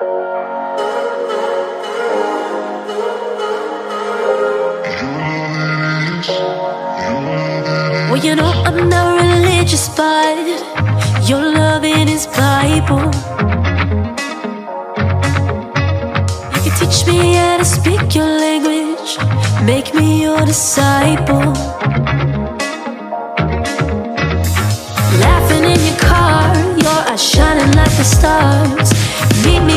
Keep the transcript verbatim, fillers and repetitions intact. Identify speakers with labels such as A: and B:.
A: Well, you know I'm not religious, but your loving is Bible. You can teach me how to speak your language, make me your disciple. Laughing in your car, your eyes shining like the stars. Meet